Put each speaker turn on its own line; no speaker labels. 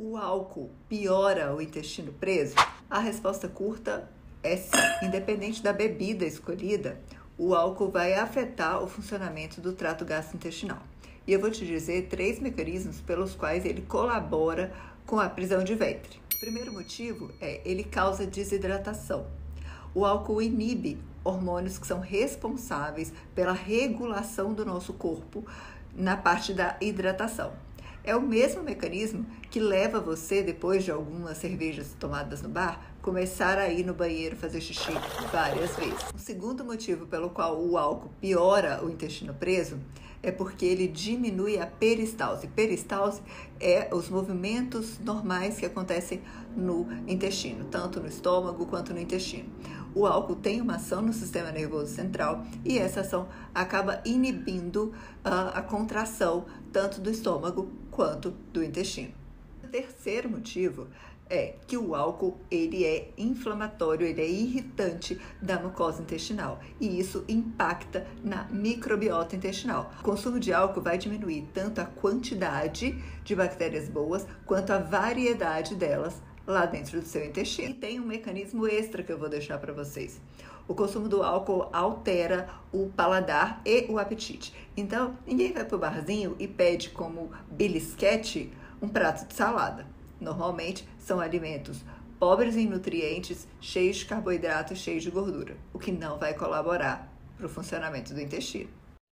O álcool piora o intestino preso? A resposta curta é sim. Independente da bebida escolhida, o álcool vai afetar o funcionamento do trato gastrointestinal. E eu vou te dizer 3 mecanismos pelos quais ele colabora com a prisão de ventre. O primeiro motivo é ele causa desidratação. O álcool inibe hormônios que são responsáveis pela regulação do nosso corpo na parte da hidratação. É o mesmo mecanismo que leva você, depois de algumas cervejas tomadas no bar, começar a ir no banheiro fazer xixi várias vezes. O segundo motivo pelo qual o álcool piora o intestino preso é porque ele diminui a peristalse. Peristalse é os movimentos normais que acontecem no intestino, tanto no estômago quanto no intestino. O álcool tem uma ação no sistema nervoso central e essa ação acaba inibindo a contração tanto do estômago quanto do intestino. O terceiro motivo é que o álcool ele é inflamatório, ele é irritante da mucosa intestinal e isso impacta na microbiota intestinal. O consumo de álcool vai diminuir tanto a quantidade de bactérias boas quanto a variedade delas lá dentro do seu intestino. E tem um mecanismo extra que eu vou deixar para vocês. O consumo do álcool altera o paladar e o apetite. Então, ninguém vai pro barzinho e pede como belisquete um prato de salada. Normalmente, são alimentos pobres em nutrientes, cheios de carboidratos, cheios de gordura, o que não vai colaborar para o funcionamento do intestino.